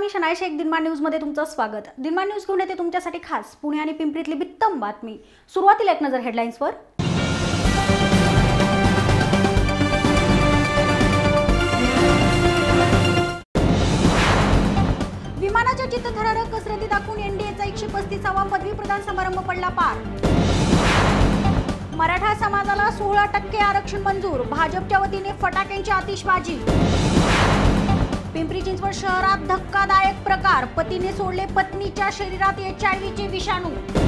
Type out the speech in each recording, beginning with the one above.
मी शनाई शेख. दिनमान news मध्ये तुमचं स्वागत. दिनमान न्यूज घेऊन येते तुमच्यासाठी खास पुणे आणि पिंपरीतली बित्तम बातमी. सुरुवातीला एक नजर हेडलाईन्सवर. विमानाच्या चित्तथरारक कसरती दाखवून एनडीएचा 135वा पदवी प्रदान समारंभ पडला पार. मराठा समाजाला 16% आरक्षण मंजूर. भाजपच्या वतीने फटाक्यांची आतिषबाजी. पिंपरी चिंचवड शहरात धक्कादायक प्रकार. पतीने सोडले पत्नीच्या शरीरात एचआयव्हीचे विषाणू.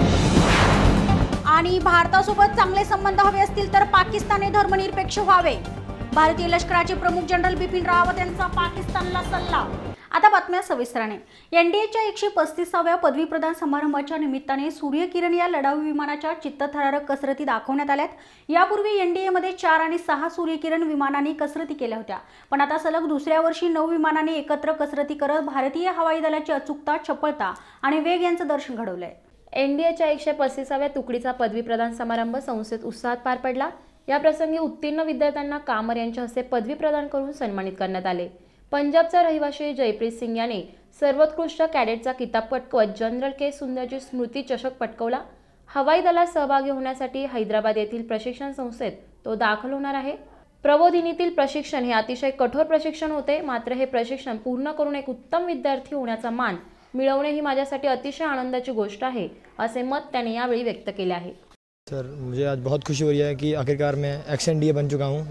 आणि भारतासोबत चांगले संबंध हवे असतील तर पाकिस्तानने धर्मनिरपेक्ष व्हावे. भारतीय लष्कराचे प्रमुख जनरल बिपिन रावत यांचा पाकिस्तानला सल्ला. आता बातम्या सविस्तराने. एनडीएच्या 135व्या पदवी प्रदान समारंभाच्या निमित्ताने सूर्यकिरण या लढाऊ विमानाच्या चित्तथरारक कसरती दाखवण्यात आल्यात. यापूर्वी एनडीएमध्ये 4 आणि 6 सूर्यकिरण विमानांनी कसरती केल्या होत्या, पण आता सलग दुसऱ्या वर्षी 9 विमानांनी एकत्र कसरती करत भारतीय हवाई दलाची अचूकता, चपळता आणि वेग यांचं दर्शन घडवलंय. एनडीएच्या 135व्या तुकडीचा पदवी प्रदान समारंभ संस्थेत उत्साहात पार पडला. या प्रसंगी उत्तीर्ण विद्यार्थ्यांना कामर यांच्या हस्ते पदवी प्रदान करून सन्मानित करण्यात आले. पंजाबचा रहिवासी जयप्रीत सिंग याने सर्वोत्कृष्ट कॅडेटचा किताब पटकवत जनरल के सुंदरजी स्मृती चषक पटकावला. हवाई दलात सहभागी होण्यासाठी हैदराबाद येथील प्रशिक्षण संस्थेत तो दाखल होणार आहे. प्रबोधिनीतील प्रशिक्षण हे अतिशय कठोर प्रशिक्षण होते, मात्र हे प्रशिक्षण पूर्ण करून एक उत्तम विद्यार्थी होण्याचा मान मिळवणे ही माझ्यासाठी अतिशय आनंदाची गोष्ट आहे, असे मत त्याने यावेळी व्यक्त केले आहे. सर, मुझे आज बहुत खुशी हो रही है कि आखिरकार मैं एक्स-एनडीए बन चुका हूँ.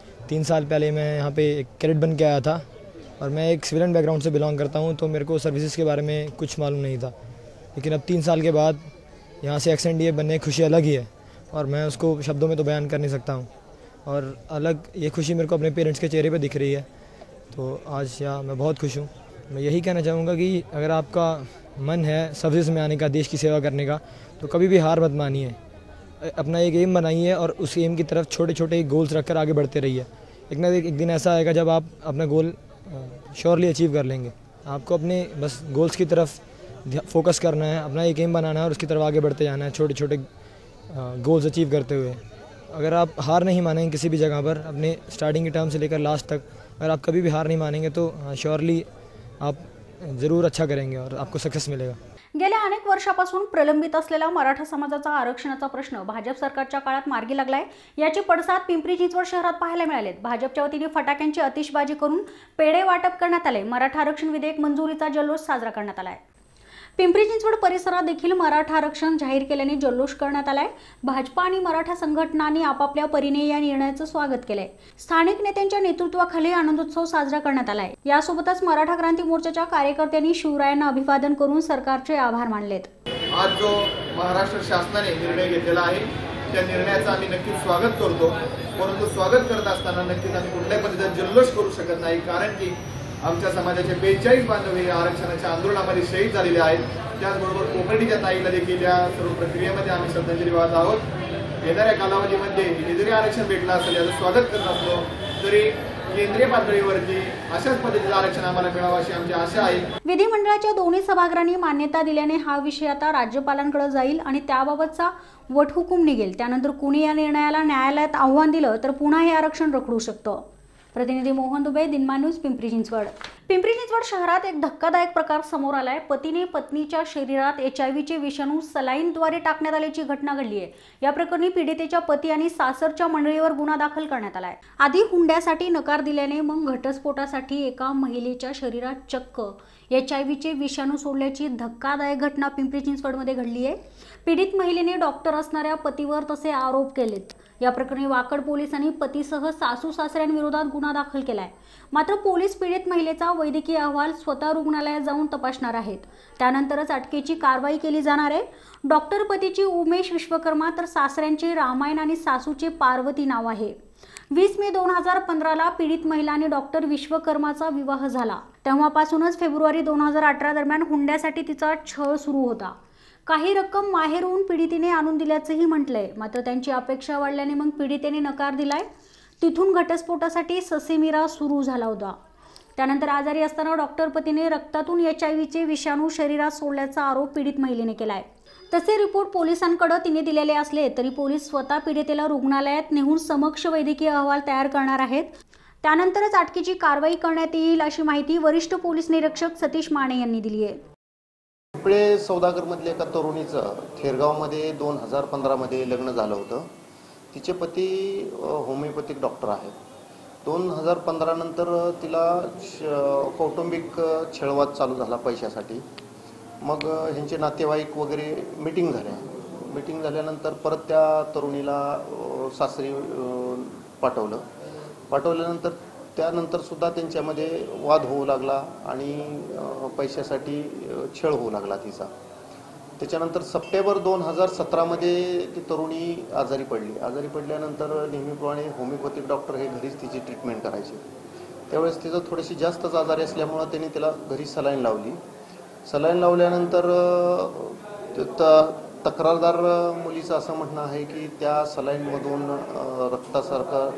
3 साल पहले मैं यहाँ पे एक कैडेट बन के आया था और मैं एक सिविलियन बैकग्राउंड से बिलोंग करता हूँ, तो मेरे को सर्विसेज के बारे में कुछ मालूम नहीं था. लेकिन अब 3 साल के बाद यहाँ से एक्स-एनडीए बनने की खुशी अलग ही है और मैं उसको शब्दों में तो बयान कर नहीं सकता हूँ. और अलग ये खुशी मेरे को अपने पेरेंट्स के चेहरे पे दिख रही है, तो आज यहाँ मैं बहुत खुश हूँ. मैं यही कहना चाहूँगा कि अगर आपका मन है सर्विस में आने का, देश की सेवा करने का, तो कभी भी हार मत मानिए. अपना एक एम बनाइए और उस एम की तरफ छोटे छोटे गोल्स रखकर आगे बढ़ते रहिए. एक ना एक दिन ऐसा आएगा जब आप अपना गोल श्योरली अचीव कर लेंगे. आपको अपने बस गोल्स की तरफ फोकस करना है, अपना एक एम बनाना है और उसकी तरफ आगे बढ़ते जाना है, छोटे छोटे गोल्स अचीव करते हुए. अगर आप हार नहीं मानेंगे किसी भी जगह पर, अपने स्टार्टिंग के टर्म से लेकर लास्ट तक, अगर आप कभी भी हार नहीं मानेंगे तो श्योरली आप ज़रूर अच्छा करेंगे और आपको सक्सेस मिलेगा. गेल्या अनेक वर्षापासून प्रलंबित असलेला मराठा समाजाचा आरक्षणाचा प्रश्न भाजप सरकारच्या काळात मार्गी लागलाय. याचे पडसाद पिंपरी चिंचवड शहरात पाहायला मिळालेत. भाजपच्या वतीने फटाक्यांची आतिषबाजी करून पेढे वाटप करण्यात आले. मराठा आरक्षण विधेयक मंजुरीचा जल्लोष साजरा करण्यात आलाय. पिंपरी चिंचवड परिसरात देखील मराठा आरक्षण जाहीर केल्याने जल्लोष करण्यात आलाय. भाजपा आणि मराठा संघटनांनी आपापल्या परीने या निर्णयाचं स्वागत केलंय. स्थानिक नेत्यांच्या नेतृत्वाखाली आनंदोत्सव साजरा करण्यात आलाय. यासोबतच मराठा क्रांती मोर्चाच्या कार्यकर्त्यांनी शिवरायांना अभिवादन करून सरकारचे आभार मानलेत. आज जो महाराष्ट्र शासनाने निर्णय घेतलेला आहे त्या निर्णयाचं आम्ही नक्कीच स्वागत करतो. परंतु स्वागत करत असताना नक्कीच आम्ही कुठल्याही पद्धतीचा जल्लोष करू शकत नाही, कारण की आमच्या समाजाचे 42 बांधव हे आरक्षणाच्या आंदोलनामध्ये शहीद झालेले आहेत. त्याचबरोबर कोकणीच्या ताईला देखील या सर्व प्रक्रियेमध्ये आम्ही श्रद्धांजली वाहत आहोत. येणाऱ्या कालावधीमध्ये हे जरी आरक्षण भेटलं असेल, याचं स्वागत करत असलो तरी केंद्रीय पातळीवरती अशाच पद्धतीचं आरक्षण आम्हाला मिळावं अशी आमची आशा आहे. विधिमंडळाच्या दोन्ही सभागृहांनी मान्यता दिल्याने हा विषय आता राज्यपालांकडे जाईल आणि त्याबाबतचा वटहुकूम निघेल. त्यानंतर कुणी या निर्णयाला न्यायालयात आव्हान दिलं तर पुन्हा हे आरक्षण रखडू शकतं. प्रतिनिधी मोहन दुबे, दिनमान न्यूज, पिंपरी चिंचवड. पिंपरी चिंचवड शहरात एक धक्कादायक प्रकार समोर आलाय. पतीने पत्नीच्या शरीरात एचआयव्हीचे विषाणू सलाईनद्वारे टाकण्यात आल्याची घटना घडली आहे. या प्रकरणी पीडितेच्या पती आणि सासरच्या मंडळीवर गुन्हा दाखल करण्यात आलाय. आधी हुंड्यासाठी नकार दिल्याने मग घटस्फोटासाठी एका महिलेच्या शरीरात चक्क एचआयव्हीचे विषाणू सोडल्याची धक्कादायक घटना पिंपरी चिंचवडमध्ये घडली आहे. पीडित महिलेने डॉक्टर असणाऱ्या पतीवर तसे आरोप केलेत. या प्रकरणी वाकड पोलिसांनी पतीसह सासू सासऱ्यांविरोधात गुन्हा दाखल केलाय. मात्र पोलीस पीडित महिलेचा वैद्यकीय अहवाल स्वतः रुग्णालयात जाऊन तपासणार आहेत. त्यानंतरच अटकेची कारवाई केली जाणार आहे. डॉक्टर पतीची उमेश विश्वकर्मा तर सासऱ्यांचे रामायण आणि सासूचे पार्वती नाव आहे. 20 मे 2015ला पीडित महिला आणि डॉक्टर विश्वकर्माचा विवाह झाला. तेव्हापासूनच फेब्रुवारी 2018 दरम्यान हुंड्यासाठी तिचा छळ सुरू होता. काही रक्कम माहेरून पीडितेने आणून दिल्याचंही म्हटलंय. मात्र त्यांची अपेक्षा वाढल्याने मग पीडितेने नकार दिलाय. तिथून घटस्फोटासाठी ससेमिरा सुरू झाला होता. त्यानंतर आजारी असताना डॉक्टर पतीने रक्तातून एचआयव्हीचे विषाणू शरीरात सोडल्याचा आरोप पीडित महिलेने केलाय. तसे रिपोर्ट पोलिसांकडे तिने दिलेले असले तरी पोलीस स्वतः पीडितेला रुग्णालयात नेऊन समक्ष वैद्यकीय अहवाल तयार करणार आहेत. त्यानंतरच अटकेची कारवाई करण्यात येईल अशी माहिती वरिष्ठ पोलीस निरीक्षक सतीश माने यांनी दिली आहे. पिंपळे सौदागरमधल्या एका तरुणीचं थेरगावमध्ये 2015मध्ये लग्न झालं होतं. तिचे पती होमिओपॅथिक डॉक्टर आहेत. 2015 नंतर तिला कौटुंबिक छळवाद चालू झाला पैशासाठी. मग ह्यांचे नातेवाईक वगैरे मीटिंग झाल्यानंतर परत त्या तरुणीला सासरी पाठवल्यानंतर त्यानंतर सुद्धा त्यांच्यामध्ये वाद होऊ लागला आणि पैशासाठी छळ होऊ लागला तिचा. त्याच्यानंतर सप्टेंबर 2017मध्ये ती तरुणी आजारी पडल्यानंतर नेहमीप्रमाणे होमिओपॅथिक डॉक्टर हे घरीच तिची ट्रीटमेंट करायचे. त्यावेळेस तिचं थोडीशी जास्तच आजारी असल्यामुळं त्यांनी तिला घरी सलाईन लावल्यानंतर तक्रारदार मुलीचं असं म्हणणं आहे की त्या सलाईनमधून रक्तासारखं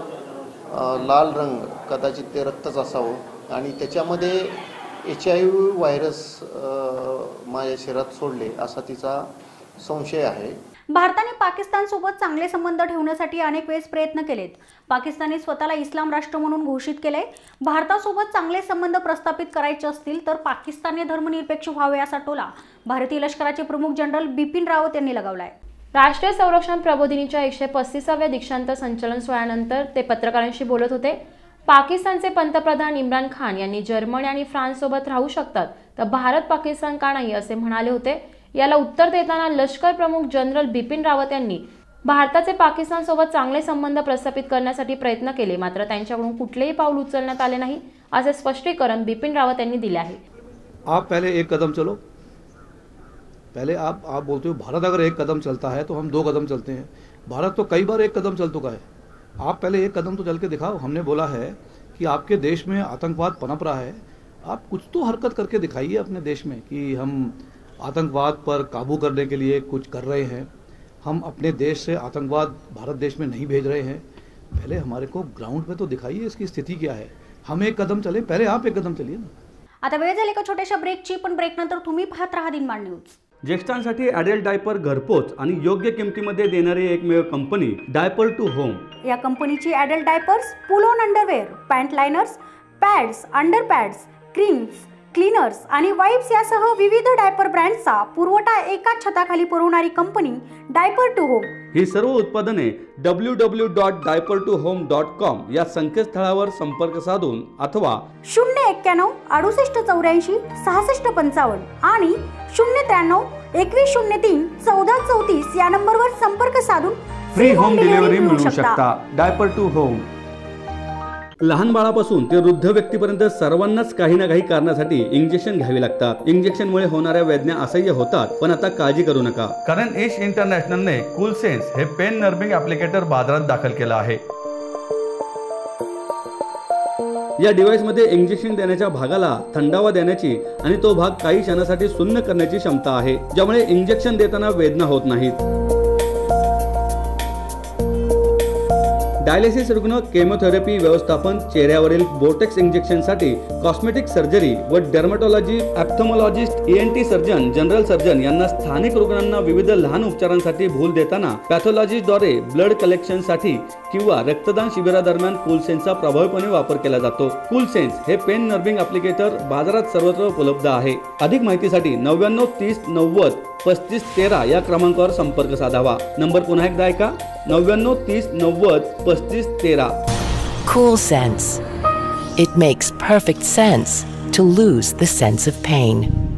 लाल रंग, कदाचित ते रक्तच असावं आणि त्याच्यामध्ये HIV व्हायरस माझ्या शरीरात सोडले असा तिचा संशय आहे. भारताने पाकिस्तानसोबत चांगले संबंध ठेवण्यासाठी अनेक वेळेस प्रयत्न केलेत. पाकिस्तानने स्वतःला इस्लाम राष्ट्र म्हणून घोषित केले. भारतासोबत चांगले संबंध प्रस्थापित करायचे असतील तर पाकिस्तानने धर्मनिरपेक्ष व्हावे असा टोला भारतीय लष्कराचे प्रमुख जनरल बिपिन रावत यांनी लगावलाय. राष्ट्रीय संरक्षण प्रबोधिनीच्या 135व्या दीक्षांत संचलन सोहळ्यानंतर ते पत्रकारांशी बोलत होते. पाकिस्तानचे पंतप्रधान इम्रान खान यांनी जर्मनी आणि फ्रान्स सोबत राहू शकतात तर भारत पाकिस्तान का नाही असे म्हणाले होते. याला उत्तर देताना लष्कर प्रमुख जनरल बिपिन रावत यांनी भारताचे पाकिस्तान सोबत चांगले संबंध प्रस्थापित करण्यासाठी प्रयत्न केले, मात्र त्यांच्याकडून कुठलेही पाऊल उचलण्यात आले नाही असे स्पष्टीकरण बिपिन रावत यांनी दिले आहे. आप पहले एक कदम चलो. पहले आप बोलते हो भारत अगर एक कदम चलता है तो हम 2 कदम चलते हैं. भारत तो कई बार एक कदम चल चुका है. आप पहले एक कदम तो चल के दिखाओ. हमने बोला है कि आपके देश में आतंकवाद पनप रहा है, आप कुछ तो हरकत करके दिखाइए अपने देश में कि हम आतंकवाद पर काबू करने के लिए कुछ कर रहे हैं. हम अपने देश से आतंकवाद भारत देश में नहीं भेज रहे हैं. पहले हमारे को ग्राउंड पे तो दिखाइए इसकी स्थिति क्या है. हम एक कदम चले, पहले आप एक कदम चलिए ना. आता वेळ झाली का छोट्याशा ब्रेकची, पण ब्रेकनंतर तुम्ही पाहत राहा दिनमान न्यूज. ज्येष्ठांसाठी ॲडल्ट डायपर घरपोच आणि योग्य किमतीमध्ये देणारी एकमेव कंपनी डायपर टू होम. या कंपनीची adult diapers, pull on underwear, pant liners, pads, under pads, creams, cleaners आणि वाइप्स यासह विविध डायपर ब्रँड्सचा पुरवठा एकाच छताखाली पुरवणारी कंपनी डायपर टू होम. ही सर्व उत्पादने www.diaper2home.com या संकेतस्थळावर संपर्क साधून अथवा 091 68 84 66 55 आणि 093 21 03 14 34 या नंबरवर संपर्क साधून फ्री होम डिलिव्हरी मिळू शकता. Diaper to home. लहान बाळापासून ते वृद्ध व्यक्तीपर्यंत सर्वांनाच काही ना काही कारणासाठी इंजेक्शन घ्यावी लागतात. इंजेक्शनमुळे होणाऱ्या वेदना असह्य होतात, पण आता काळजी करू नका, कारण एश इंटरनॅशनलने कूल सेन्स हे पेन नर्विंग ॲप्लिकेटर बाजारात दाखल केलं आहे. या डिव्हाइसमध्ये इंजेक्शन देण्याच्या भागाला थंडावा देण्याची आणि तो भाग काही क्षणासाठी सुन्न करण्याची क्षमता आहे, ज्यामुळे इंजेक्शन देताना वेदना होत नाहीत. डायलिसिस रुग्ण, केमोथेरपी व्यवस्थापन, चेहऱ्यावरील बोटेक्स इंजेक्शनसाठी कॉस्मेटिक सर्जरी व dermatology, ophthalmologist, ENT surgeon, general surgeon यांना स्थानिक रुग्णांना विविध लहान उपचारांसाठी भूल देताना पॅथॉलॉजिस्टद्वारे ब्लड कलेक्शनसाठी किंवा रक्तदान शिबिरादरम्यान कूलसेन्सचा प्रभावीपणे वापर केला जातो. कूलसेन्स हे पेन नर्विंग ॲप्लिकेटर बाजारात सर्वत्र उपलब्ध आहे. अधिक माहितीसाठी 99 30 90 35 13 या क्रमांकावर संपर्क साधावा. नंबर पुन्हा एकदा ऐका, 99 30 90 35 13. Cool Sense. It makes perfect sense to lose the sense of pain.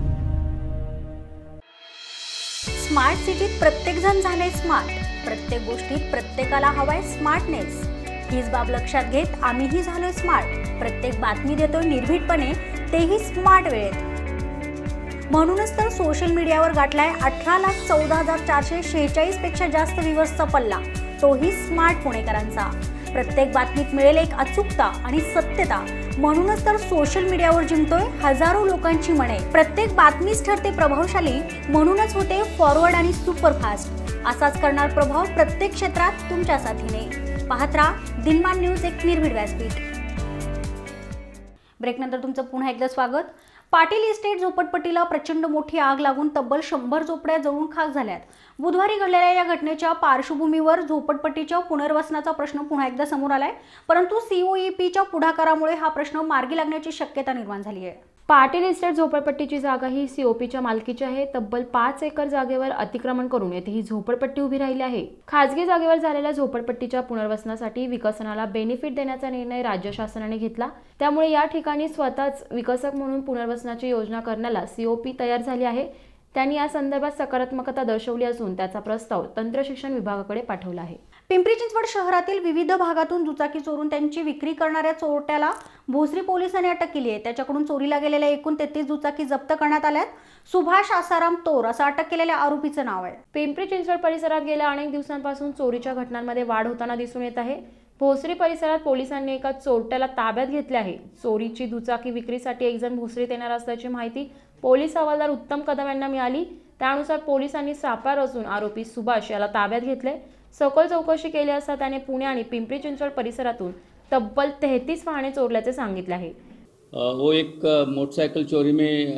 Smart सिटीत प्रत्येक जण झाले स्मार्ट. प्रत्येक गोष्टीत प्रत्येकाला हवाय स्मार्टनेस. हीच बाब लक्षात घेत आम्हीही झालोय स्मार्ट. प्रत्येक बातमी देतोय निर्भीडपणे, तेही स्मार्ट वेळेत. म्हणूनच तर सोशल मीडियावर गाठलाय 18,14,446 पेक्षा जास्त व्ह्यूअर्सचा पल्ला, तोही स्मार्ट पुणेकरांचा. प्रत्येक बातमीत मिळेल एक अचूकता आणि सत्यता, म्हणूनच तर सोशल मीडियावर जिंकतोय हजारो लोकांची मने. प्रत्येक बातमीच ठरते प्रभावशाली, म्हणूनच होते फॉरवर्ड आणि सुपरफास्ट. असाच करणार प्रभाव प्रत्येक क्षेत्रात तुमच्या साथीने. पाहत राहा दिनमान न्यूज, एक निर्भीड व्यासपीठ. ब्रेकनंतर तुमचं पुन्हा एकदा स्वागत. पाटील इस्टेट झोपडपट्टीला प्रचंड मोठी आग लागून तब्बल 100 झोपड्या जळून खाक झाल्यात. बुधवारी घडलेल्या या घटनेच्या पार्श्वभूमीवर झोपडपट्टीच्या पुनर्वसनाचा प्रश्न पुन्हा एकदा समोर आलाय. परंतु COEPच्या पुढाकारामुळे हा प्रश्न मार्गी लागण्याची शक्यता निर्माण झाली आहे. पाटील इस्टेट झोपडपट्टीची जागा ही COEPच्या मालकीची आहे. तब्बल 5 एकर जागेवर अतिक्रमण करून येथे ही झोपडपट्टी उभी राहिली आहे. खाजगी जागेवर झालेल्या झोपडपट्टीच्या पुनर्वसनासाठी विकसनाला बेनिफिट देण्याचा निर्णय राज्य शासनाने घेतला. त्यामुळे या ठिकाणी स्वतःच विकसक म्हणून पुनर्वसनाची योजना करण्याला COEP तयार झाली आहे. त्यांनी या संदर्भात सकारात्मकता दर्शवली असून त्याचा प्रस्ताव तंत्रशिक्षण विभागाकडे पाठवला आहे. पिंपरी चिंचवड शहरातील विविध भागातून दुचाकी चोरून त्यांची विक्री करणाऱ्या चोरट्याला भोसरी पोलिसांनी अटक केली आहे. त्याच्याकडून चोरीला गेलेल्या एकूण 33 दुचाकी जप्त करण्यात आल्यात. सुभाष आसाराम तोर असं अटक केलेल्या आरोपीचं नाव आहे. पिंपरी चिंचवड परिसरात गेल्या अनेक दिवसांपासून चोरीच्या घटनांमध्ये वाढ होताना दिसून येत आहे. भोसरी परिसरात पोलिसांनी एका चोरट्याला ताब्यात घेतले आहे. चोरीची दुचाकी विक्रीसाठी एक जण भोसरीत येणार असल्याची माहिती पोलीस हवालदार उत्तम कदम यांना मिळाली. त्यानुसार पोलिसांनी सापळा रचून आरोपी सुभाष याला ताब्यात घेतले. सखोल चौकशी केली असता त्याने पुणे आणि पिंपरी चिंचवड परिसरातून तब्बल 33 वाहने चोरल्याचे सांगितले आहे. वो एक मोटरसाइकिल चोरी में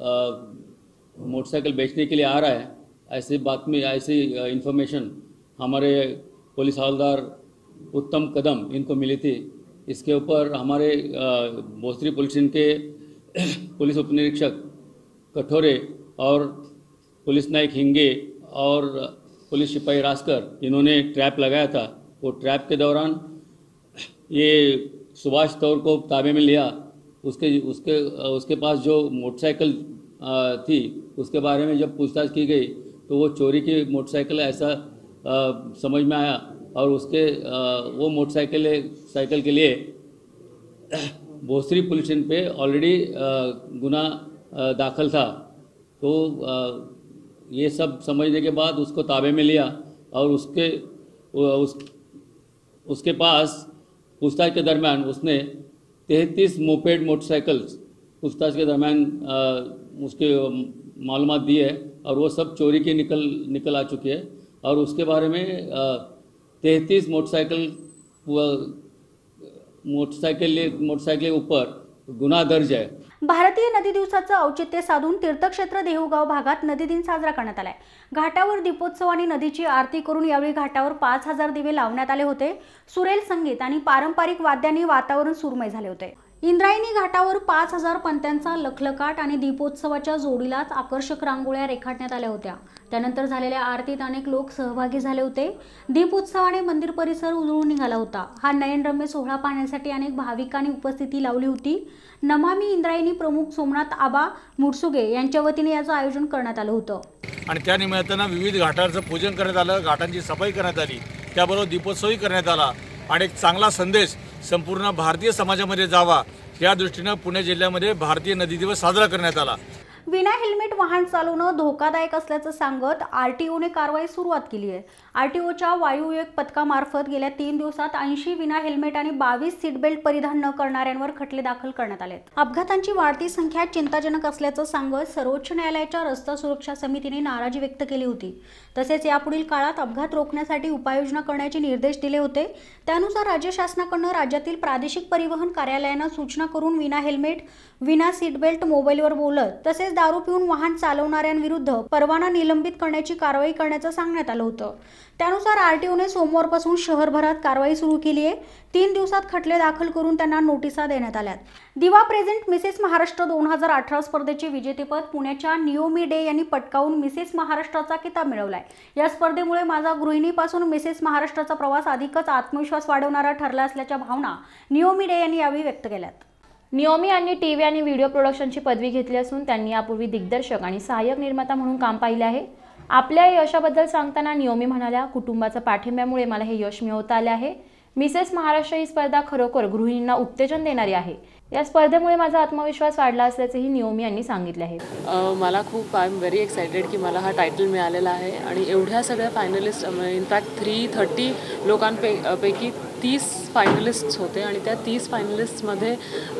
मोटरसाइकिल बेचने के लिए आ रहा है, ऐसी इंफॉर्मेशन हमारे पुलिस हवलदार उत्तम कदम इनको मिली थी. इसके ऊपर हमारे भोसरी पुलिस स्टेशन के पुलिस उपनिरीक्षक कठोरे और पुलिस नायक हिंगे और पुलिस सिपाही रास्कर इन्होंने ट्रैप लगाया था. वो ट्रैप के दौरान ये सुभाष तौर को ताबे में लिया. उसके पास जो मोटरसाइकिल थी उसके बारे में जब पूछताछ की गई तो वो चोरी की मोटरसाइकिल ऐसा समझ में आया और वो मोटरसाइकिल के लिए भोसरी पुलिस स्टेशन पे ऑलरेडी गुना दाखिल था. तो ये सब समझने के बाद उसको ताबे में लिया और उसके पास पूछताछ के दरमियान उसने 33 मोपेड मोटरसाइकिल्स पूछताछ के दरमियान उसके मालूमात दी है और वो सब चोरी की निकल आ चुकी है. और उसके बारे में 33 मोटरसाइकिल के ऊपर गुन्हा दर्ज है. भारतीय नदी दिवसाचं औचित्य साधून तीर्थक्षेत्र देहुगाव भागात नदी दिन साजरा करण्यात आलाय. घाटावर दीपोत्सव आणि नदीची आरती करून यावेळी घाटावर 5000 दिवे लावण्यात आले होते. सुरेल संगीत आणि पारंपरिक वाद्यांनी वातावरण सुरमय झाले होते. इंद्रायणी घाटावर 5000 पंत्यांचा लखलखाट आणि दीपोत्सवाच्या जोडीलाच आकर्षक रांगोळ्या रेखाटण्यात आल्या होत्या. त्यानंतर झालेल्या आरतीत अनेक लोक सहभागी झाले होते. दीपोत्सवाने मंदिर परिसर उजळून निघाला होता. हा नयनरम्य सोहळा पाहण्यासाठी अनेक भाविकांनी उपस्थिती लावली होती. नमामि इंद्रायणी प्रमुख सोमनाथ आबा मुडसुगे यांच्या वतीने याचं आयोजन करण्यात आलं होतं. आणि त्या निमित्तानं विविध घाटांचं पूजन करण्यात आलं, घाटांची सफाई करण्यात आली, त्याबरोबर दीपोत्सवही करण्यात आला आणि एक चांगला संदेश संपूर्ण भारतीय समाजामध्ये जावा या दृष्टीनं पुणे जिल्ह्यामध्ये भारतीय नदी दिवस साजरा करण्यात आला. विना हेल्मेट वाहन चालवणं धोकादायक असल्याचं सांगत RTOने कारवाई सुरुवात केली आहे. RTOच्या वायुवेग पथकामार्फत गेल्या 3 दिवसात 80 विना हेल्मेट आणि 22 सीट बेल्ट परिधान न करणाऱ्यांवर खटले दाखल करण्यात आले. अपघातांची वाढती संख्या चिंताजनक असल्याचं सांगत सर्वोच्च न्यायालयाच्या रस्ता सुरक्षा समितीने नाराजी व्यक्त केली होती. तसेच यापुढील काळात अपघात रोखण्यासाठी उपाययोजना करण्याचे निर्देश दिले होते. त्यानुसार राज्य शासनाकडून राज्यातील प्रादेशिक परिवहन कार्यालयांना सूचना करून विना हेल्मेट, विना सीट बेल्ट, मोबाईलवर बोलत तसेच दारू पिऊन वाहन चालवणाऱ्यांविरुद्ध परवाना निलंबित करण्याची कारवाई करण्याचं सांगण्यात आलं होतं. त्यानुसार RTOने सोमवारपासून शहरभरात कारवाई सुरू केली आहे. 3 दिवसात खटले दाखल करून त्यांना नोटिसा देण्यात आल्यात. दिवा प्रेझेंट मिसेस महाराष्ट्र 2018 स्पर्धेचे विजेतेपद पुण्याच्या नियोमी डे यांनी पटकावून मिसेस महाराष्ट्राचा किताब मिळवलाय. या स्पर्धेमुळे माझा गृहिणीपासून मिसेस महाराष्ट्राचा प्रवास अधिकच आत्मविश्वास वाढवणारा ठरला असल्याच्या भावना नियोमी डे यांनी यावेळी व्यक्त केल्यात. नियोमी यांनी टीव्ही आणि व्हिडिओ प्रोडक्शनची पदवी घेतली असून त्यांनी यापूर्वी दिग्दर्शक आणि सहाय्यक निर्माता म्हणून काम पाहिले आहे. आपल्या यशाबद्दल सांगताना नियोमी म्हणाल्या, कुटुंबाच्या पाठिंब्यामुळे मला हे यश मिळवता आले आहे. मिसेस महाराष्ट्र ही स्पर्धा खरोखर गृहिणींना उत्तेजन देणारी आहे. या स्पर्धेमुळे माझा आत्मविश्वास वाढला असल्याचेही नियोमी यांनी सांगितले आहे. मला खूप आय एम व्हेरी एक्सायटेड की मला हा टायटल मिळालेला आहे आणि एवढ्या सगळ्या फायनलिस्ट इनफॅक्ट 330 लोकांपैकी 30 फायनलिस्ट्स होते आणि त्या 30 फायनलिस्टमध्ये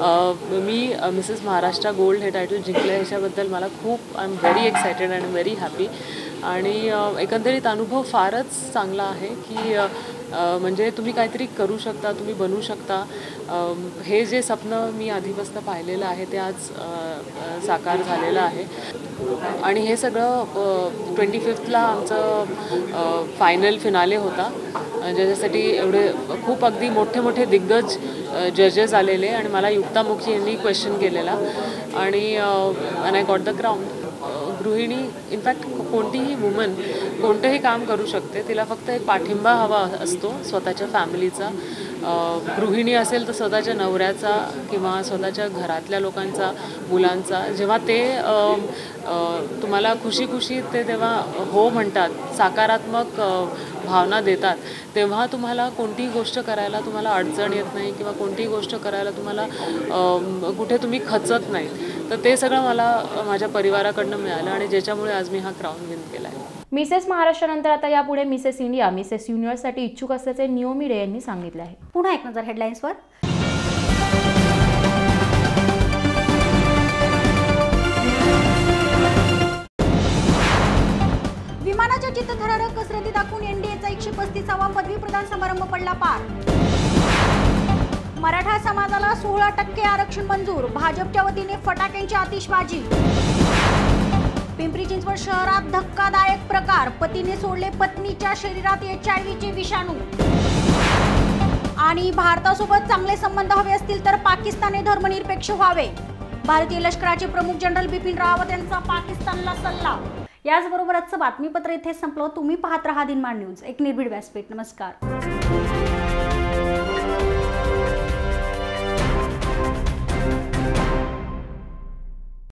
मी मिसेस महाराष्ट्र गोल्ड हे टायटल जिंकलं. ह्याच्याबद्दल मला खूप I am very excited and very happy. आणि एकंदरीत अनुभव फारच चांगला आहे की म्हणजे तुम्ही काहीतरी करू शकता, तुम्ही बनवू शकता. हे जे स्वप्न मी आधीपासून पाहिलेलं आहे ते आज साकार झालेलं आहे. आणि हे सगळं 25ला आमचं फायनल फिनाले होता, ज्याच्यासाठी एवढे खूप अगदी मोठे मोठे दिग्गज जजेस आलेले आणि मला युक्तामुखी यांनी क्वेश्चन केलेला आणि आय गॉट द क्राउन. गृहिणी इनफॅक्ट कोणतीही वुमन कोणतंही काम करू शकते, तिला फक्त एक पाठिंबा हवा असतो स्वतःच्या फॅमिलीचा. गृहिणी असेल तर स्वतःच्या नवऱ्याचा किंवा स्वतःच्या घरातल्या लोकांचा, मुलांचा. जेव्हा ते तुम्हाला खुशी खुशी ते तेव्हा हो म्हणतात, सकारात्मक भावना देतात, तेव्हा तुम्हाला कोणतीही गोष्ट करायला तुम्हाला अडचण येत नाही किंवा कोणतीही गोष्ट करायला तुम्हाला कुठे तुम्ही खचत नाही. तर ते सगळं मला माझ्या परिवाराकडनं मिळालं आणि ज्याच्यामुळे आज मी हा क्राऊन विन केला आहे. मिसेस महाराष्ट्रानंतर आता यापुढे मिसेस इंडिया, मिसेस युनिव्हर्ससाठी इच्छुक असल्याचे नियोमी डे यांनी सांगितले आहे. पुन्हा एक नजर हेडलाईन्सवर. विमानाच्या चित्तथरारक कसरती दाखवून एनडीएचा 135वा पदवी प्रदान समारंभ पडला पार. मराठा समाजाला 16% आरक्षण मंजूर, भाजपच्या वतीने फटाक्यांची आतिषबाजी. पिंपरी चिंचवड शहरात धक्कादायक प्रकार, पतीने सोडले पत्नीच्या शरीरात HIV विषाणू. आणि भारतासोबत चांगले संबंध हवे असतील तर पाकिस्तानने धर्मनिरपेक्ष व्हावे, भारतीय लष्कराचे प्रमुख जनरल बिपिन रावत यांचा पाकिस्तानला सल्ला. याचबरोबर आजचं बातमीपत्र इथे संपलं. तुम्ही पाहत रहा दिनमान न्यूज, एक निर्भीड व्यासपीठ. नमस्कार.